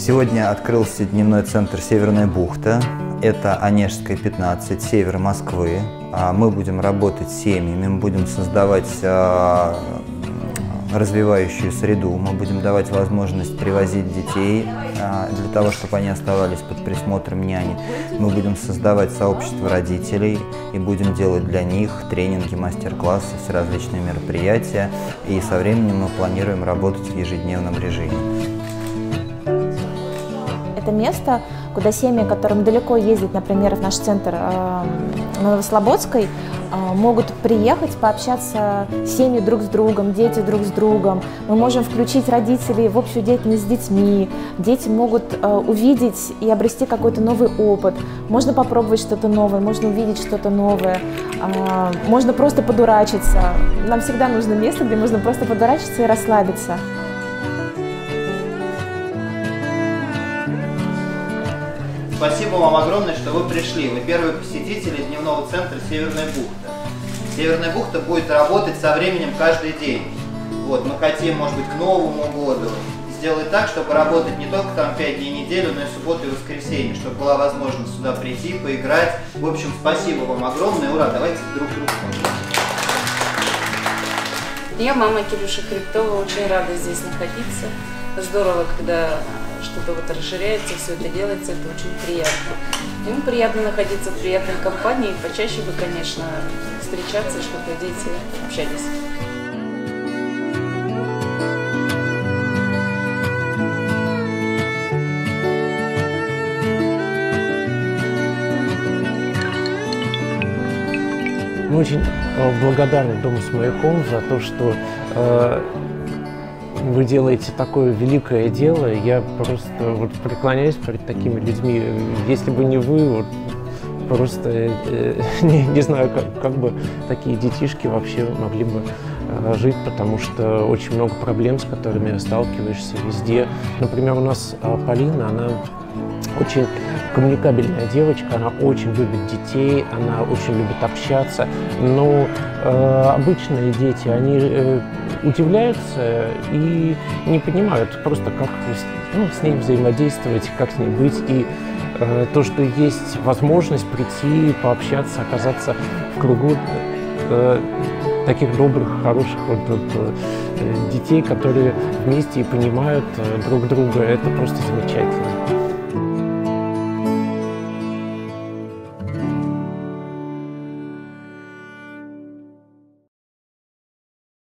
Сегодня открылся дневной центр «Северная бухта». Это Онежская, 15, север Москвы. Мы будем работать с семьями, мы будем создавать развивающую среду, мы будем давать возможность привозить детей для того, чтобы они оставались под присмотром няни. Мы будем создавать сообщество родителей и будем делать для них тренинги, мастер-классы, всеразличные мероприятия. И со временем мы планируем работать в ежедневном режиме. Это место, куда семьи, которым далеко ездить, например, в наш центр на Новослободской, могут приехать, пообщаться семьи друг с другом, дети друг с другом. Мы можем включить родителей в общую деятельность с детьми. Дети могут увидеть и обрести какой-то новый опыт. Можно попробовать что-то новое, можно увидеть что-то новое. Можно просто подурачиться. Нам всегда нужно место, где можно просто подурачиться и расслабиться. Спасибо вам огромное, что вы пришли. Вы первые посетители дневного центра «Северная бухта». «Северная бухта» будет работать со временем каждый день. Вот, мы хотим, может быть, к Новому году сделать так, чтобы работать не только там 5 дней в неделю, но и субботу и воскресенье, чтобы была возможность сюда прийти, поиграть. В общем, спасибо вам огромное. Ура, давайте друг другу. Я мама Кирюши Хребтова, очень рада здесь находиться. Здорово, когда что-то вот расширяется, все это делается, это очень приятно. Ему приятно находиться в приятной компании, почаще бы, конечно, встречаться, чтобы дети общались. Мы очень благодарны Дому с маяком за то, что вы делаете такое великое дело. Я просто вот преклоняюсь перед такими людьми. Если бы не вы, вот, просто не знаю, как бы такие детишки вообще могли бы жить, потому что очень много проблем, с которыми сталкиваешься везде. Например, у нас Полина, она очень коммуникабельная девочка, она очень любит детей, она очень любит общаться, но обычные дети, они удивляются и не понимают просто, как с ней взаимодействовать, как с ней быть. И то, что есть возможность прийти, пообщаться, оказаться в кругу таких добрых, хороших детей, которые вместе и понимают друг друга, это просто замечательно.